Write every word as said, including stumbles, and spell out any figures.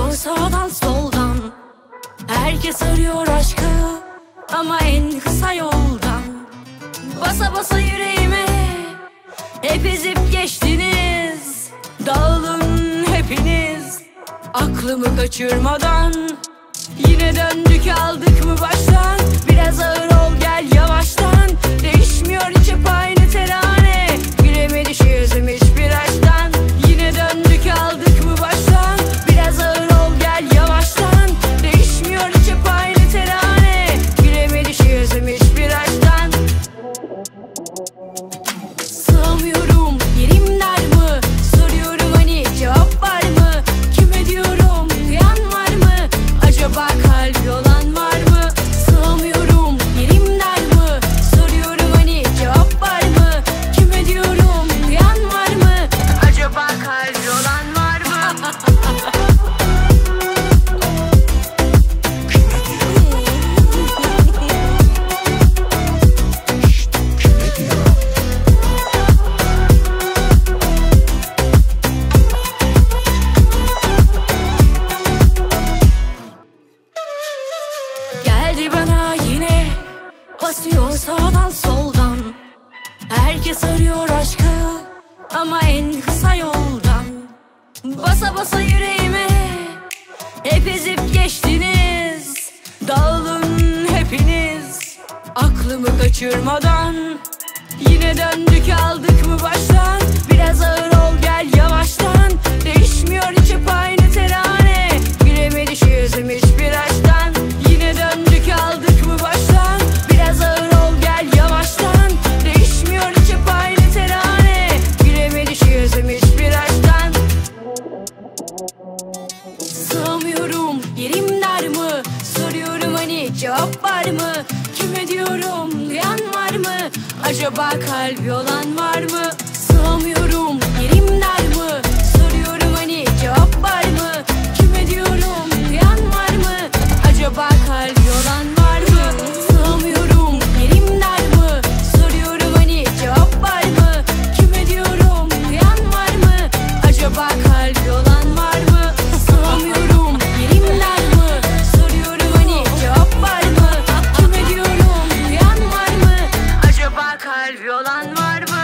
basıyor sağdan soldan. Herkes arıyor aşkı ama en kısa yoldan. Basa basa yüreğime hep ezip geçtiniz. Dağılın hepiniz aklımı kaçırmadan. Yine döndük aldık mı baştan. Biraz ağır ol gel yavaştan. Değişmiyor hiç hep aynı terane. Gülemedi şu yüzüm hiçbir aşktan. Yine döndük aldık mı baştan. Biraz ağır ol gel yavaştan. Değişmiyor hiç hep aynı terane. Gülemedi şu yüzüm hiçbir aşktan. Sığamıyorum yerim dar mı? Soruyorum hani cevap var mı? Kime diyorum duyan var mı? Acaba kalbi olan var mı? Sığamıyorum yerim dar mı? Soruyorum hani cevap var mı? Kime diyorum duyan var mı? Acaba kalbi olan var mı? Geldi bana yine basıyor sağdan soldan. Herkes arıyor aşkı ama en kısa yoldan. Basa basa yüreğime hep ezip geçtiniz. Dağılın hepiniz aklımı kaçırmadan. Yine döndük aldık mı baştan. Biraz ağır ol gel yavaştan. Değişmiyor hiç hep aynı terane. Gülemedi şu yüzüm hiçbir aşktan. Yine döndük aldık mı baştan. Biraz ağır ol gel yavaştan. Değişmiyor hiç hep aynı terane. Gülemedi şu yüzüm hiçbir aşktan. Sığamıyorum yerim dar mı? Soruyorum hani cevap var mı? Kime diyorum duyan var mı? Acaba kalbi olan var mı? Sığamıyorum yerim dar mı? Soruyorum hani cevap var mı? Kime diyorum duyan var mı? Acaba kalbi olan var mı? Sığamıyorum yerim dar mı? Soruyorum hani cevap var mı? Kime diyorum duyan var mı? Acaba kalbi olan var mı? Sığamıyorum yerim dar mı? Soruyorum hani cevap var mı? Kime diyorum duyan var mı? Acaba kalbi olan var mı?